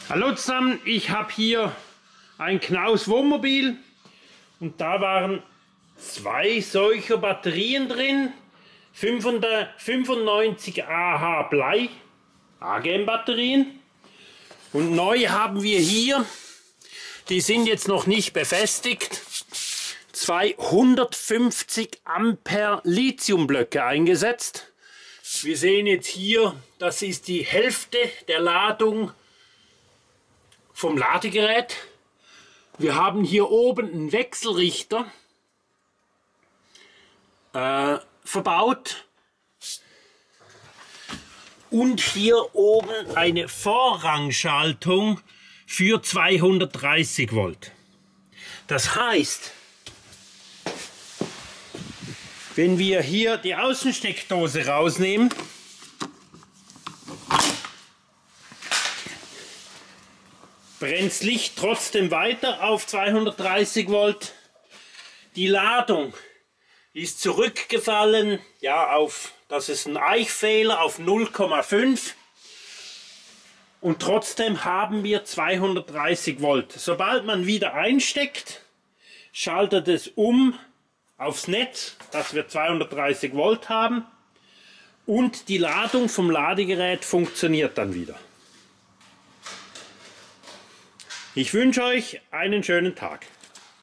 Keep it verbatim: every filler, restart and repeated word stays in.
Hallo zusammen, ich habe hier ein Knaus Wohnmobil und da waren zwei solcher Batterien drin, fünfundneunzig A H Blei, A G M Batterien, und neu haben wir hier, die sind jetzt noch nicht befestigt, zweihundertfünfzig Ampere Lithiumblöcke eingesetzt. Wir sehen jetzt hier, das ist die Hälfte der Ladung vom Ladegerät. Wir haben hier oben einen Wechselrichter äh, verbaut und hier oben eine Vorrangschaltung für zweihundertdreißig Volt. Das heißt, wenn wir hier die Außensteckdose rausnehmen, brennt das Licht trotzdem weiter auf zweihundertdreißig Volt. Die Ladung ist zurückgefallen, ja, auf, das ist ein Eichfehler, auf null Komma fünf. Und trotzdem haben wir zweihundertdreißig Volt. Sobald man wieder einsteckt, schaltet es um aufs Netz, dass wir zweihundertdreißig Volt haben. Und die Ladung vom Ladegerät funktioniert dann wieder. Ich wünsche euch einen schönen Tag.